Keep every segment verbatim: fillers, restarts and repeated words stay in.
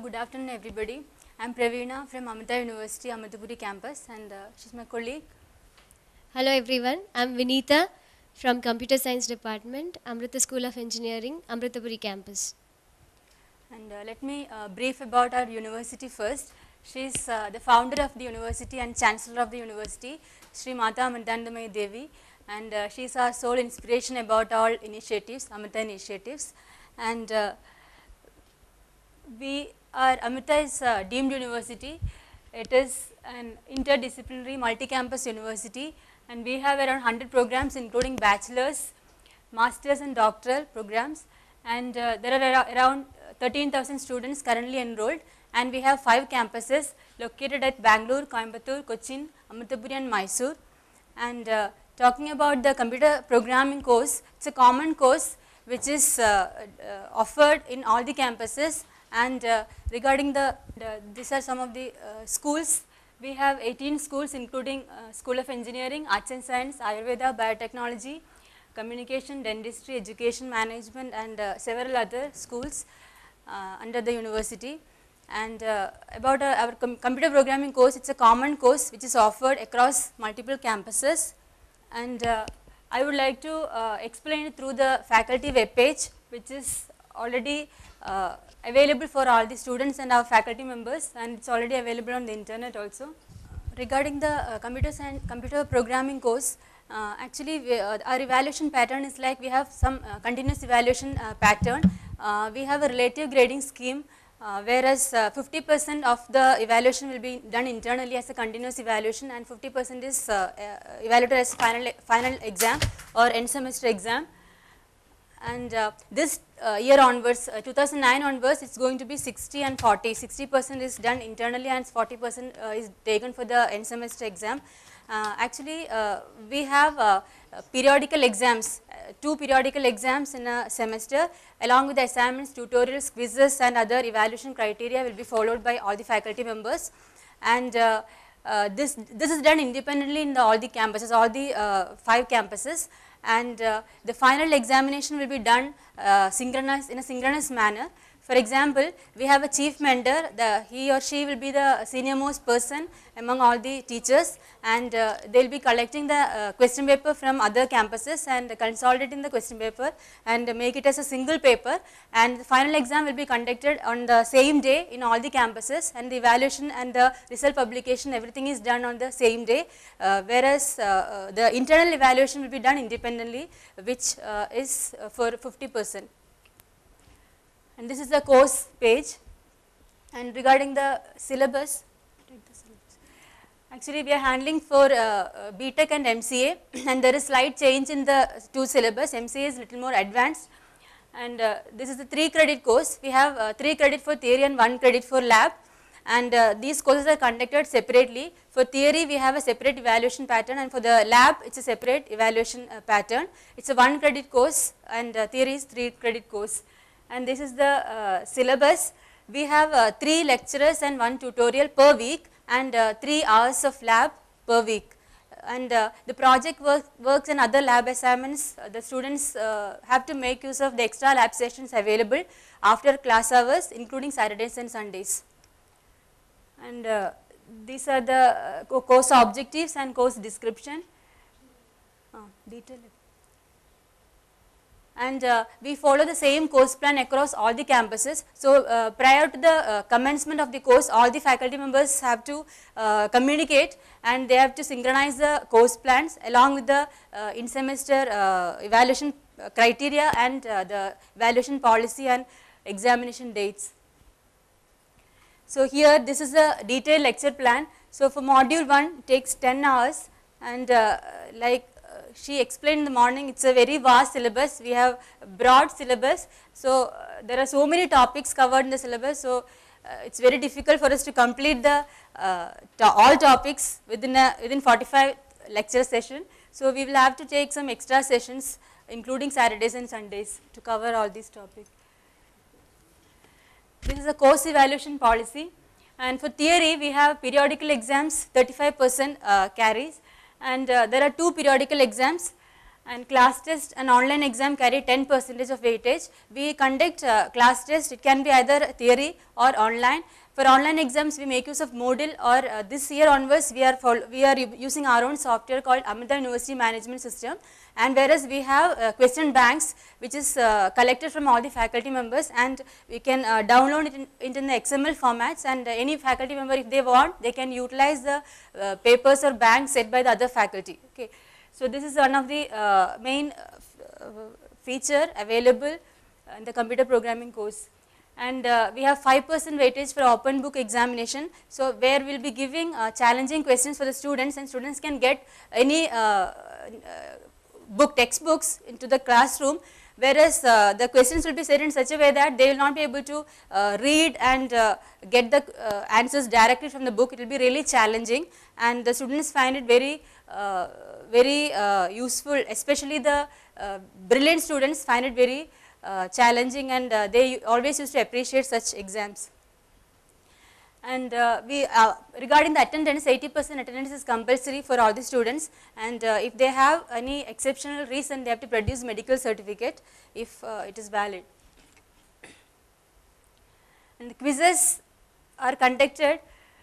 good afternoon everybody. I am Praveena from Amrita University Amrita campus, and uh, she is my colleague. Hello everyone, I am Vineetha from Computer Science Department, Amrita School of Engineering, Amritapuri campus. And uh, let me uh, brief about our university first. She is uh, the founder of the university and chancellor of the university, Sri Mata Amritandamayi Devi, and uh, she is our sole inspiration about all initiatives, Amrita initiatives. And uh, we are, Amrita is a deemed university. It is an interdisciplinary multi-campus university, and we have around one hundred programs including bachelor's, master's and doctoral programs, and uh, there are around thirteen thousand students currently enrolled, and we have five campuses located at Bangalore, Coimbatore, Cochin, Amritapuri and Mysore. And uh, talking about the computer programming course, it is a common course which is uh, uh, offered in all the campuses. And uh, regarding the, the, these are some of the uh, schools. We have eighteen schools including uh, School of Engineering, Arts and Science, Ayurveda, Biotechnology, Communication, Dentistry, Education Management, and uh, several other schools uh, under the university. And uh, about uh, our com computer programming course, it is a common course which is offered across multiple campuses. And uh, I would like to uh, explain it through the faculty web page, which is already uh, available for all the students and our faculty members, and it is already available on the internet also. Regarding the uh, computer science, computer programming course, uh, actually we, uh, our evaluation pattern is like we have some uh, continuous evaluation uh, pattern. Uh, we have a relative grading scheme, uh, whereas fifty percent uh, of the evaluation will be done internally as a continuous evaluation, and fifty percent is uh, uh, evaluated as final, final exam or end semester exam. And uh, this uh, year onwards, uh, two thousand nine onwards, it is going to be sixty and forty. sixty percent is done internally and forty percent uh, is taken for the end semester exam. Uh, actually, uh, we have uh, uh, periodical exams, uh, two periodical exams in a semester, along with the assignments, tutorials, quizzes and other evaluation criteria will be followed by all the faculty members. And uh, uh, this, this is done independently in the, all the campuses, all the uh, five campuses. And uh, the final examination will be done uh, synchronous in a synchronous manner. For example, we have a chief mentor, the, he or she will be the senior most person among all the teachers, and uh, they will be collecting the uh, question paper from other campuses and consolidating the question paper and make it as a single paper, and the final exam will be conducted on the same day in all the campuses, and the evaluation and the result publication, everything is done on the same day, uh, whereas uh, uh, the internal evaluation will be done independently, which uh, is uh, for fifty percent. And this is the course page. And regarding the syllabus, actually we are handling for uh, uh, B Tech and M C A, and there is slight change in the two syllabus. M C A is little more advanced, and uh, this is the three credit course. We have uh, three credit for theory and one credit for lab, and uh, these courses are conducted separately. For theory we have a separate evaluation pattern, and for the lab it is a separate evaluation uh, pattern. It is a one credit course, and uh, theory is three credit course. And this is the uh, syllabus. We have uh, three lecturers and one tutorial per week, and uh, three hours of lab per week. And uh, the project work, works and other lab assignments, uh, the students uh, have to make use of the extra lab sessions available after class hours, including Saturdays and Sundays. And uh, these are the uh, course objectives and course description. Uh, detail. And uh, we follow the same course plan across all the campuses. So uh, prior to the uh, commencement of the course, all the faculty members have to uh, communicate, and they have to synchronize the course plans along with the uh, in-semester uh, evaluation criteria and uh, the evaluation policy and examination dates. So here this is a detailed lecture plan. So for module one it takes ten hours, and uh, like she explained in the morning, it is a very vast syllabus. We have broad syllabus, so uh, there are so many topics covered in the syllabus. So uh, it is very difficult for us to complete the uh, to all topics within a within forty-five lecture session. So we will have to take some extra sessions, including Saturdays and Sundays, to cover all these topics. This is a course evaluation policy, and for theory we have periodical exams, thirty-five percent uh, carries. And uh, there are two periodical exams, And class test and online exam carry ten percentage of weightage. We conduct uh, class test, it can be either theory or online. For online exams, we make use of Moodle, or uh, this year onwards we are we are using our own software called Amrita University Management System, and whereas we have uh, question banks which is uh, collected from all the faculty members, and we can uh, download it in, it in the X M L formats, and uh, any faculty member, if they want, they can utilize the uh, papers or banks set by the other faculty. Okay. So this is one of the uh, main uh, feature available in the computer programming course. And uh, we have five percent weightage for open book examination. So where we will be giving uh, challenging questions for the students, and students can get any uh, uh, book textbooks into the classroom, whereas uh, the questions will be set in such a way that they will not be able to uh, read and uh, get the uh, answers directly from the book. It will be really challenging, and the students find it very uh, very uh, useful, especially the uh, brilliant students find it very uh, challenging, and uh, they always used to appreciate such exams. And uh, we uh, regarding the attendance, eighty percent attendance is compulsory for all the students, and uh, if they have any exceptional reason, they have to produce medical certificate if uh, it is valid. And the quizzes are conducted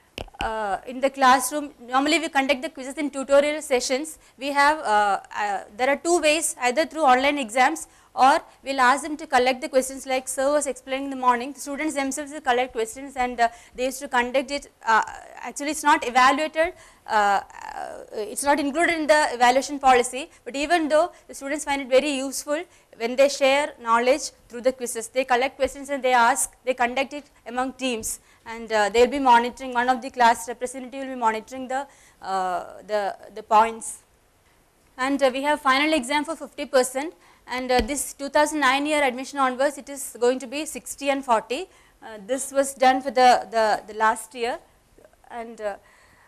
uh, in the classroom. Normally we conduct the quizzes in tutorial sessions. We have uh, uh, there are two ways, either through online exams, or we will ask them to collect the questions, like sir was explaining in the morning. The students themselves will collect questions, and uh, they used to conduct it. Uh, actually, it is not evaluated, uh, it is not included in the evaluation policy, but even though the students find it very useful when they share knowledge through the quizzes. They collect questions and they ask, they conduct it among teams, and uh, they will be monitoring, one of the class representative will be monitoring the, uh, the, the points. And uh, we have final exam for fifty percent. And uh, this two thousand nine year admission onwards, it is going to be sixty and forty. Uh, this was done for the, the, the last year. And uh,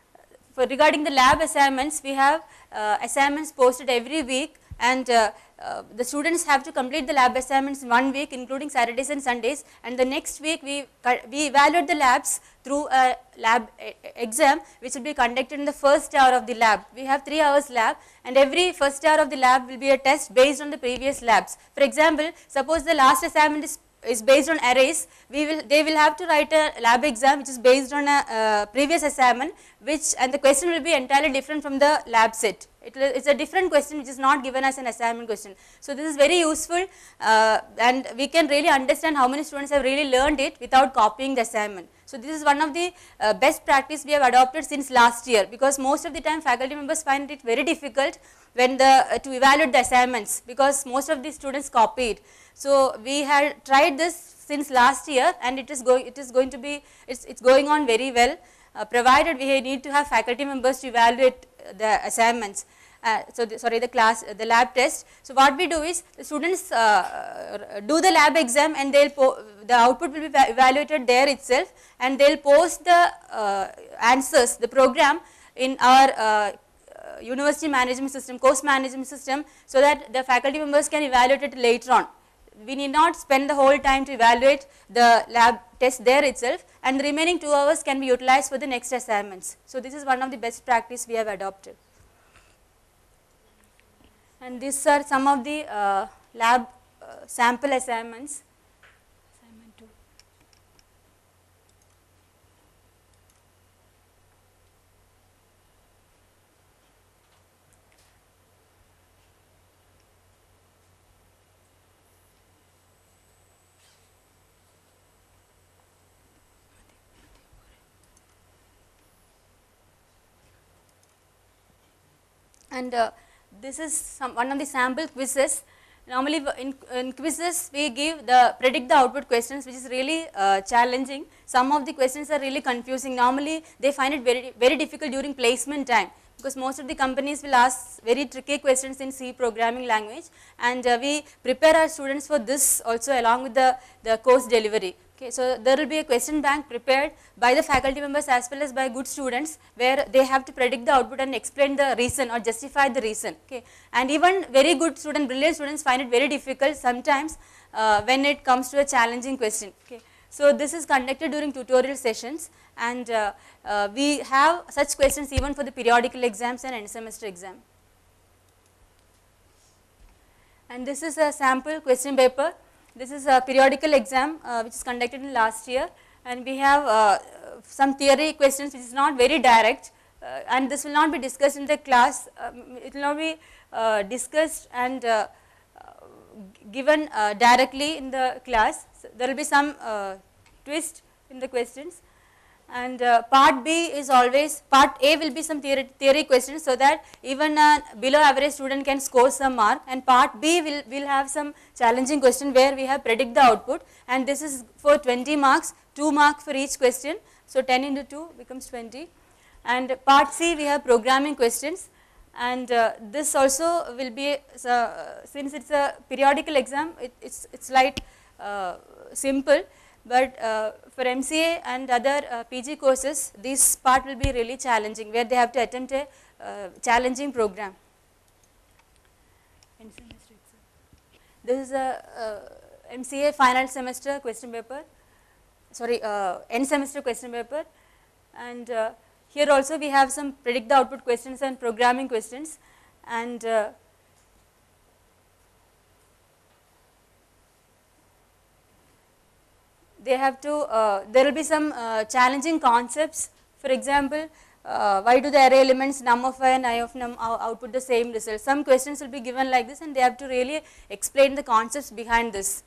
for regarding the lab assignments, we have uh, assignments posted every week, and uh, uh, the students have to complete the lab assignments in one week, including Saturdays and Sundays, and the next week we, we evaluate the labs through a lab exam which will be conducted in the first hour of the lab. We have three hours lab, and every first hour of the lab will be a test based on the previous labs. For example, suppose the last assignment is is based on arrays, we will they will have to write a lab exam which is based on a uh, previous assignment, which and the question will be entirely different from the lab set. It will, it's a different question which is not given as an assignment question. So this is very useful, uh, and we can really understand how many students have really learned it without copying the assignment. So this is one of the uh, best practice we have adopted since last year, because most of the time faculty members find it very difficult when the uh, to evaluate the assignments, because most of the students copy it. So we had tried this since last year, and it is going it is going to be it's it's going on very well, uh, provided we need to have faculty members to evaluate the assignments. Uh, so the, sorry the class uh, the lab test. So what we do is the students uh, do the lab exam, and they'll po the output will be evaluated there itself, and they'll post the uh, answers, the program, in our uh, university management system, course management system, so that the faculty members can evaluate it later on. We need not spend the whole time to evaluate the lab test there itself, and the remaining two hours can be utilized for the next assignments. So this is one of the best practice we have adopted. And these are some of the uh, lab uh, sample assignments. Assignment two. And uh, this is some, one of the sample quizzes. Normally in, in quizzes we give the predict the output questions, which is really uh, challenging. Some of the questions are really confusing. Normally they find it very very difficult during placement time, because most of the companies will ask very tricky questions in C programming language, and uh, we prepare our students for this also along with the, the course delivery. Okay, so there will be a question bank prepared by the faculty members as well as by good students, where they have to predict the output and explain the reason or justify the reason. Okay, and even very good students, brilliant students find it very difficult sometimes uh, when it comes to a challenging question. Okay, so this is conducted during tutorial sessions, and uh, uh, we have such questions even for the periodical exams and end semester exam. And this is a sample question paper. This is a periodical exam uh, which is conducted in last year, and we have uh, some theory questions which is not very direct, uh, and this will not be discussed in the class. Um, it will not be uh, discussed and uh, given uh, directly in the class. So there will be some uh, twist in the questions, and uh, part B is always, part A will be some theory, theory questions, so that even a below average student can score some mark, and part B will, will have some challenging question where we have predict the output, and this is for twenty marks, two marks for each question, so ten into two becomes twenty. And part C we have programming questions, and uh, this also will be, uh, since it is a periodical exam, it, it's, it's like uh, simple, but uh, for M C A and other uh, P G courses, this part will be really challenging, where they have to attempt a uh, challenging program. This is a uh, M C A final semester question paper, sorry, uh, end semester question paper, and uh, here also we have some predict the output questions and programming questions, and uh, they have to, uh, there will be some uh, challenging concepts. For example, uh, why do the array elements num of I and I of num output the same result? Some questions will be given like this, and they have to really explain the concepts behind this.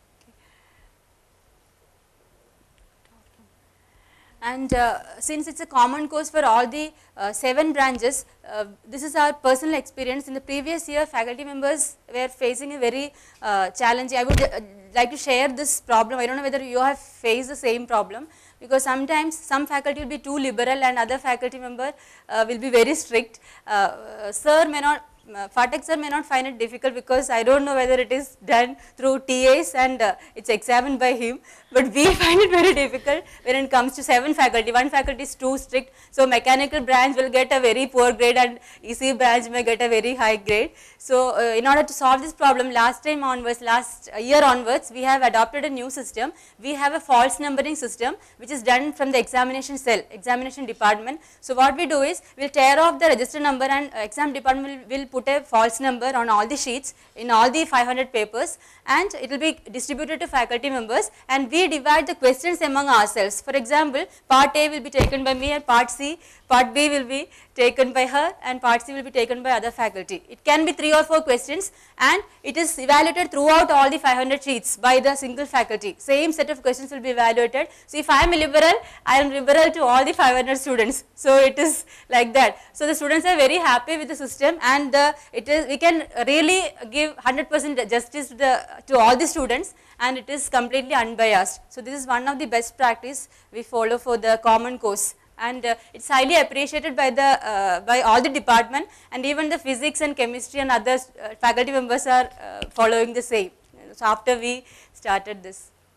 And uh, since it is a common course for all the uh, seven branches, uh, this is our personal experience. In the previous year, faculty members were facing a very uh, challenging, I would uh, like to share this problem. I do not know whether you have faced the same problem, because sometimes some faculty will be too liberal and other faculty member uh, will be very strict. Uh, sir may not, Uh, Fatak sir may not find it difficult, because I do not know whether it is done through T As and uh, it is examined by him, but we find it very difficult when it comes to seven faculty. One faculty is too strict, so mechanical branch will get a very poor grade and E C branch may get a very high grade. So uh, in order to solve this problem, last time onwards, last uh, year onwards, we have adopted a new system. We have a false numbering system which is done from the examination cell, examination department. So what we do is, we will tear off the register number, and uh, exam department will, will put a false number on all the sheets in all the five hundred papers, and it will be distributed to faculty members, and we divide the questions among ourselves. For example, part A will be taken by me, and part C, part B will be taken by her, and part C will be taken by other faculty. It can be three or four questions, and it is evaluated throughout all the five hundred sheets by the single faculty. Same set of questions will be evaluated. So if I am liberal, I am liberal to all the five hundred students. So it is like that. So the students are very happy with the system, and the, it is, we can really give one hundred percent justice to, the, to all the students, and it is completely unbiased. So this is one of the best practice we follow for the common course, and uh, it is highly appreciated by the uh, by all the department, and even the physics and chemistry and other uh, faculty members are uh, following the same. So after we started this,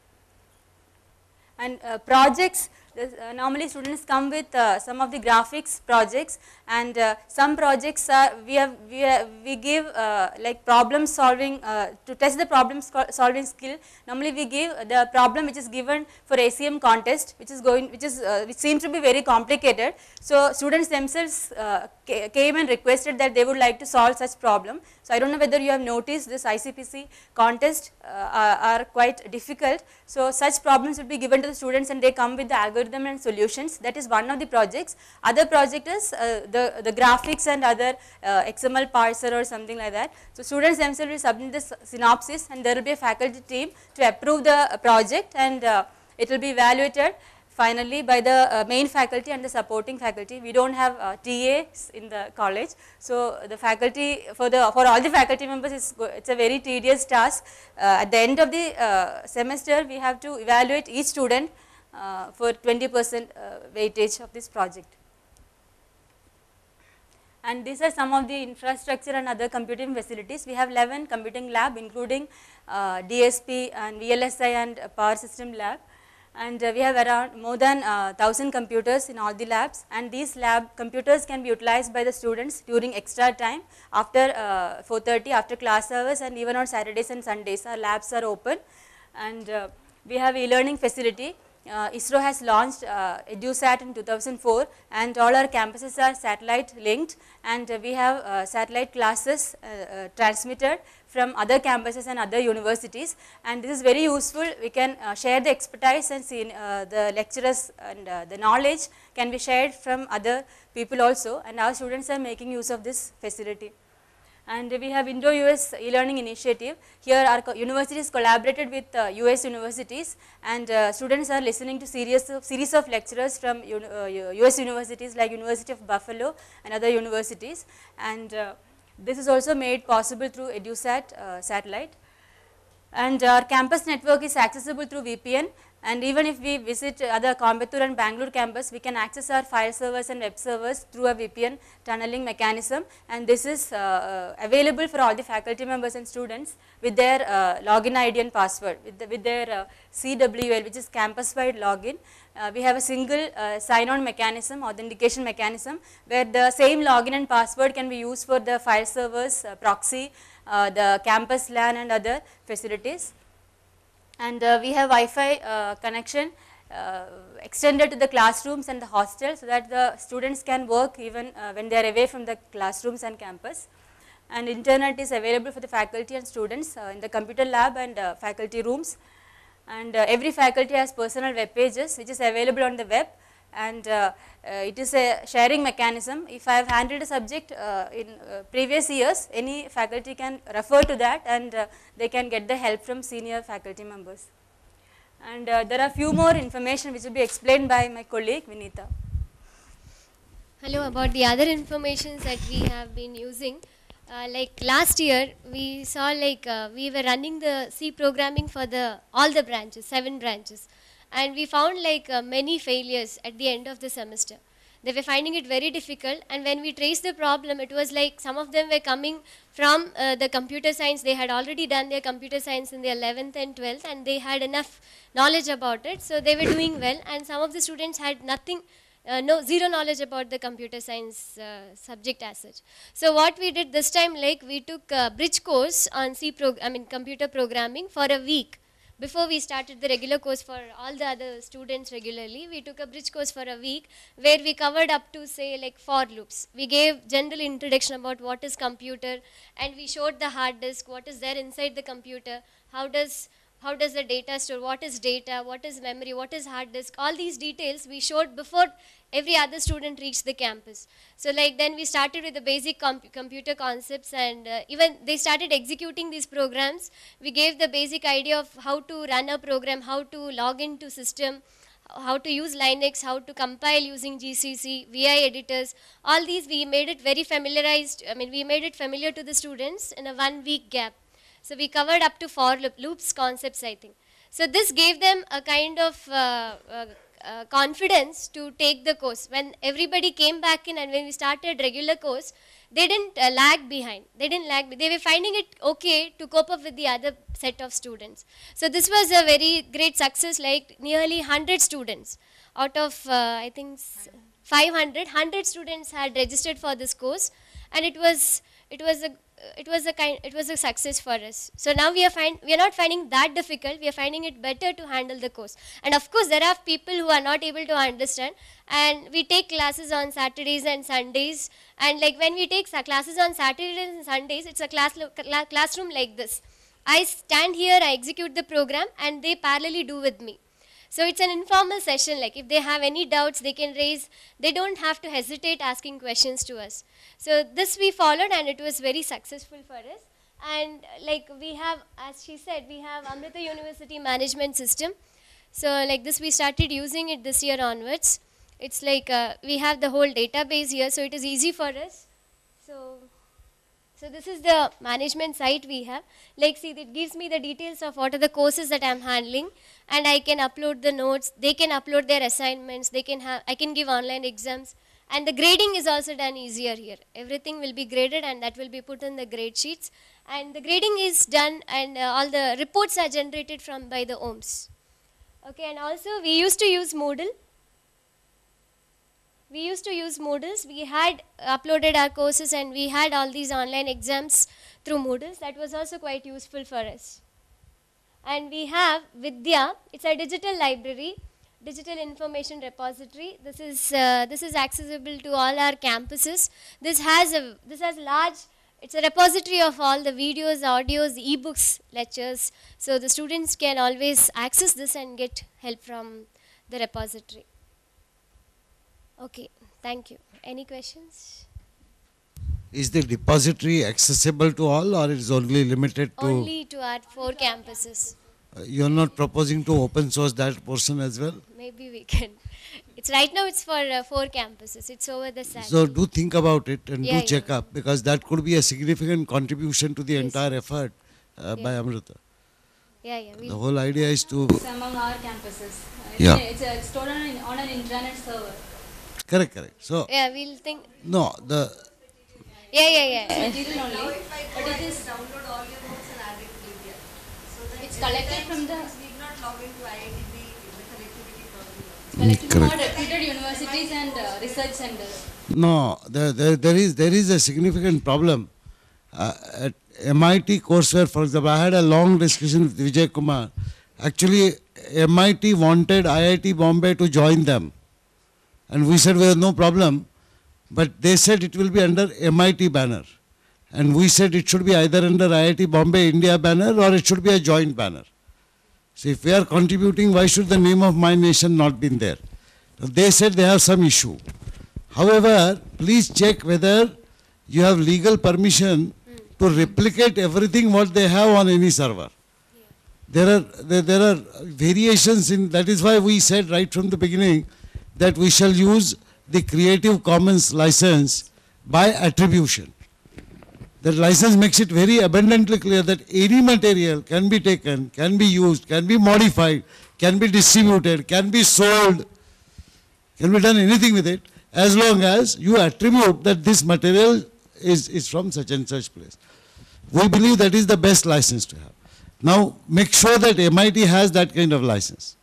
and uh, projects, this, uh, normally students come with uh, some of the graphics projects, and uh, some projects are, we have we, have, we give uh, like problem solving, uh, to test the problem solving skill. Normally we give the problem which is given for A C M contest, which is going which is uh, which seems to be very complicated. So students themselves uh, came and requested that they would like to solve such problem. So I do not know whether you have noticed, this I C P C contest uh, are, are quite difficult. So such problems will be given to the students, and they come with the algorithm and solutions. That is one of the projects. Other project is uh, the, the graphics and other uh, X M L parser or something like that. So students themselves will submit the synopsis, and there will be a faculty team to approve the project, and uh, it will be evaluated finally by the uh, main faculty and the supporting faculty. We do not have uh, T As in the college. So the faculty, for the for all the faculty members, it's, it's a very tedious task. Uh, at the end of the uh, semester, we have to evaluate each student uh, for twenty percent uh, weightage of this project. And these are some of the infrastructure and other computing facilities. We have eleven computing lab, including uh, D S P and V L S I and power system lab. And uh, we have around more than uh, one thousand computers in all the labs, and these lab computers can be utilized by the students during extra time after uh, four thirty, after class hours, and even on Saturdays and Sundays our labs are open. And uh, we have e-learning facility. uh, ISRO has launched uh, EduSat in two thousand four, and all our campuses are satellite linked, and uh, we have uh, satellite classes uh, uh, transmitted from other campuses and other universities, and this is very useful. We can uh, share the expertise and see uh, the lecturers and uh, the knowledge can be shared from other people also, and our students are making use of this facility. And we have Indo-U S e-learning initiative. Here our co universities collaborated with uh, U S universities, and uh, students are listening to series of, series of lecturers from uh, U S universities like University of Buffalo and other universities, and uh, this is also made possible through EduSat uh, satellite. And our campus network is accessible through V P N, and even if we visit other Coimbatore and Bangalore campus, we can access our file servers and web servers through a V P N tunneling mechanism, and this is uh, uh, available for all the faculty members and students with their uh, login I D and password, with, the, with their uh, C W L, which is campus-wide login. Uh, we have a single uh, sign-on mechanism, authentication mechanism, where the same login and password can be used for the file servers, uh, proxy, uh, the campus LAN and other facilities. And uh, we have Wi-Fi uh, connection uh, extended to the classrooms and the hostel, so that the students can work even uh, when they are away from the classrooms and campus. And internet is available for the faculty and students uh, in the computer lab and uh, faculty rooms. And uh, every faculty has personal web pages which is available on the web, and uh, uh, it is a sharing mechanism. If I have handled a subject uh, in uh, previous years, any faculty can refer to that, and uh, they can get the help from senior faculty members. And uh, there are few more information which will be explained by my colleague Vineetha. Hello, about the other informations that we have been using. Uh, like last year, we saw like uh, we were running the C programming for the all the branches, seven branches, and we found like uh, many failures at the end of the semester. They were finding it very difficult, and when we traced the problem, it was like some of them were coming from uh, the computer science. They had already done their computer science in the eleventh and twelfth, and they had enough knowledge about it, so they were doing well. And some of the students had nothing. Uh, no, zero knowledge about the computer science uh, subject as such. So what we did this time, like we took a bridge course on C prog I mean computer programming for a week. Before we started the regular course for all the other students regularly, we took a bridge course for a week where we covered up to say like for loops. We gave general introduction about what is computer, and we showed the hard disk, what is there inside the computer, how does How does the data store, what is data, what is memory, what is hard disk, all these details we showed before every other student reached the campus. So like then we started with the basic comp computer concepts, and uh, even they started executing these programs. We gave the basic idea of how to run a program, how to log into system, how to use Linux, how to compile using G C C, V I editors. All these we made it very familiarized, I mean we made it familiar to the students in a one week gap. So we covered up to for loop, loops concepts, I think. So this gave them a kind of uh, uh, uh, confidence to take the course. When everybody came back in and when we started regular course, they didn't uh, lag behind. They didn't lag. They were finding it okay to cope up with the other set of students. So this was a very great success, like nearly one hundred students out of uh, I think five hundred. one hundred students had registered for this course, and it was it was a it was a kind it was a success for us. So now we are find we are not finding that difficult. We are finding it better to handle the course. And of course there are people who are not able to understand, and we take classes on Saturdays and Sundays, and like when we take classes on Saturdays and Sundays, it's a class classroom like this. I stand here, I execute the program, and they parallelly do with me. So it's an informal session, like if they have any doubts they can raise, they don't have to hesitate asking questions to us. So this we followed, and it was very successful for us. And like we have, as she said, we have Amrita University Management System. So like this we started using it this year onwards. It's like uh, we have the whole database here, so it is easy for us. So So this is the management site we have. Like see, it gives me the details of what are the courses that I am handling, and I can upload the notes, they can upload their assignments, they can have, I can give online exams, and the grading is also done easier here. Everything will be graded, and that will be put in the grade sheets, and the grading is done, and uh, all the reports are generated from by the O M S. Okay, and also we used to use Moodle. We used to use Moodles. We had uploaded our courses, and we had all these online exams through Moodles. That was also quite useful for us. And we have Vidya. It's a digital library. digital information repository. This is uh, this is accessible to all our campuses. This has a this has large. It's a repository of all the videos, audios, e-books, lectures. So the students can always access this and get help from the repository. Okay, thank you. Any questions? Is the repository accessible to all, or is only limited to? Only to our four campuses. Uh, you are not proposing to open source that portion as well? Maybe we can. It's right now it's for uh, four campuses. It's over the side. So do think about it and Yeah, do check yeah. up, because that could be a significant contribution to the Yes. entire effort uh, Yeah. by Amrita. Yeah, yeah. The We'll whole idea is to, It's among our campuses. Uh, it's Yeah. a- It's, a, it's stored on an, on an intranet server. correct, correct. So, yeah, we'll think. no, the, Yeah, yeah, yeah. Material only. But it is download all your notes and add it to Vidya. So that It's collected from the- need not log into I I T B, the connectivity problem. collected from correct. all reputed universities and uh, research centers. no, there, there, there is there is a significant problem. Uh, at M I T courseware, for example, I had a long discussion with Vijay Kumar. Actually, M I T wanted I I T Bombay to join them. And we said, well, no problem. But they said it will be under M I T banner. And we said it should be either under I I T Bombay India banner or it should be a joint banner. So if we are contributing, why should the name of my nation not be in there? They said they have some issue. However, please check whether you have legal permission to replicate everything what they have on any server. There are, there, there are variations in, that is why we said right from the beginning that we shall use the Creative Commons license by attribution. That license makes it very abundantly clear that any material can be taken, can be used, can be modified, can be distributed, can be sold, can be done anything with it, as long as you attribute that this material is, is from such and such place. We believe that is the best license to have. Now, make sure that M I T has that kind of license.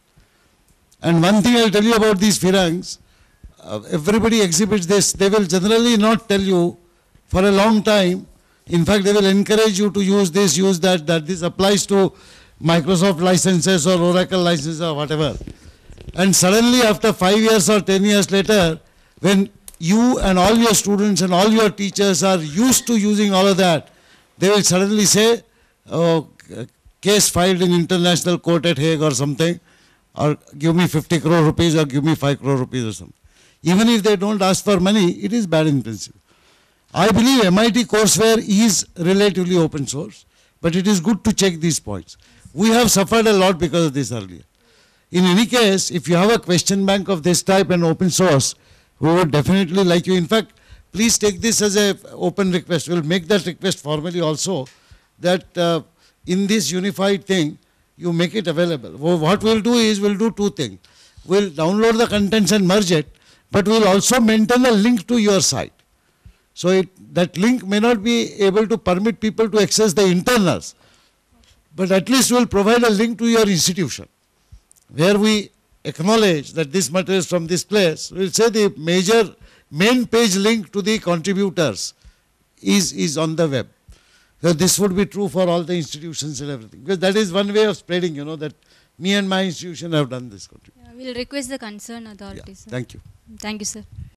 And one thing I'll tell you about these Firangs, uh, everybody exhibits this, they will generally not tell you for a long time. In fact, they will encourage you to use this, use that, that this applies to Microsoft licenses or Oracle licenses or whatever. And suddenly after five years or ten years later, when you and all your students and all your teachers are used to using all of that, they will suddenly say, oh, case filed in international court at Hague or something, or give me fifty crore rupees or give me five crore rupees or something. Even if they don't ask for money, it is bad in principle. I believe M I T courseware is relatively open source, but it is good to check these points. We have suffered a lot because of this earlier. In any case, if you have a question bank of this type and open source, we would definitely like you. In fact, please take this as an open request. We'll make that request formally also, that uh, in this unified thing, you make it available. What we'll do is, we'll do two things. We'll download the contents and merge it, but we'll also maintain a link to your site. So it, that link may not be able to permit people to access the internals, but at least we'll provide a link to your institution, where we acknowledge that this material is from this place. We'll say the major main page link to the contributors is, is on the web. So this would be true for all the institutions and everything. Because that is one way of spreading, you know, that me and my institution have done this contribution. Yeah, we'll request the concerned Yeah, authorities. sir. thank you. Thank you, sir.